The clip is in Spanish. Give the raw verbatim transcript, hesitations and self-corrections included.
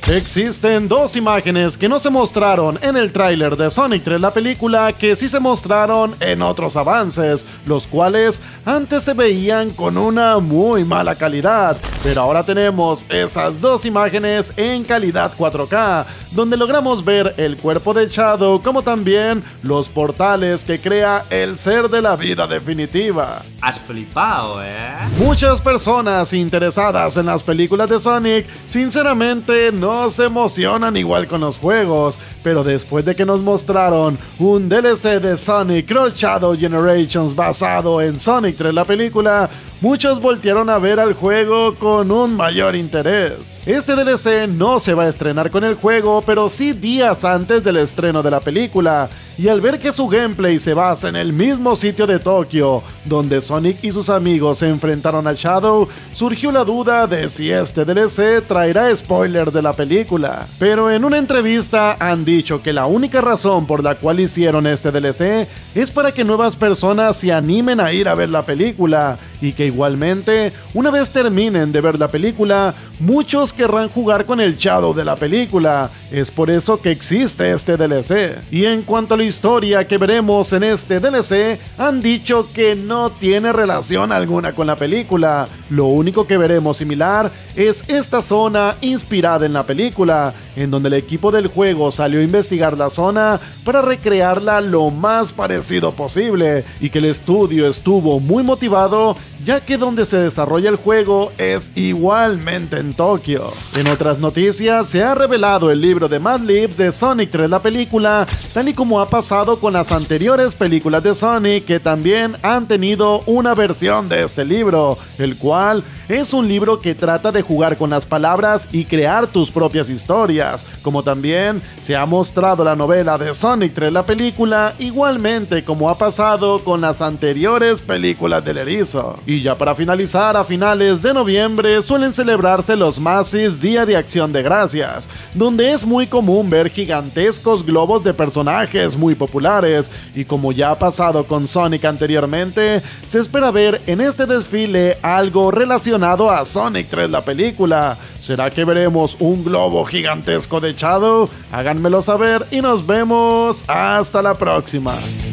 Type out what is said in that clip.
Existen dos imágenes que no se mostraron en el tráiler de Sonic tres la película que sí se mostraron en otros avances, los cuales antes se veían con una muy mala calidad, pero ahora tenemos esas dos imágenes en calidad cuatro K, donde logramos ver el cuerpo de Shadow como también los portales que crea el ser de la vida definitiva. Has flipado, ¿eh? Muchas personas interesadas en las películas de Sonic sinceramente no se emocionan igual con los juegos, pero después de que nos mostraron un D L C de Sonic Cross Shadow Generations basado en Sonic tres la película, muchos voltearon a ver al juego con un mayor interés. Este D L C no se va a estrenar con el juego, pero sí días antes del estreno de la película, y al ver que su gameplay se basa en el mismo sitio de Tokio, donde Sonic y sus amigos se enfrentaron a Shadow, surgió la duda de si este D L C traerá spoiler de la película. Pero en una entrevista han dicho que la única razón por la cual hicieron este D L C es para que nuevas personas se animen a ir a ver la película, y que igualmente, una vez terminen de ver la película, muchos querrán jugar con el Shadow de la película. Es por eso que existe este D L C. Y en cuanto a la historia que veremos en este D L C, han dicho que no tiene relación alguna con la película. Lo único que veremos similar es esta zona inspirada en la película, en donde el equipo del juego salió a investigar la zona para recrearla lo más parecido posible, y que el estudio estuvo muy motivado, ya que donde se desarrolla el juego es igualmente en Tokio. En otras noticias, se ha revelado el libro de Mad Lib de Sonic tres la película, tal y como ha pasado con las anteriores películas de Sonic, que también han tenido una versión de este libro, el cual es un libro que trata de jugar con las palabras y crear tus propias historias, como también se ha mostrado la novela de Sonic tres la película, igualmente como ha pasado con las anteriores películas del erizo. Y ya para finalizar, a finales de noviembre suelen celebrarse los Macy's Día de Acción de Gracias, donde es muy común ver gigantescos globos de personajes muy populares, y como ya ha pasado con Sonic anteriormente, se espera ver en este desfile algo relacionado a Sonic tres la película. ¿Será que veremos un globo gigantesco de Shadow? Háganmelo saber y nos vemos hasta la próxima.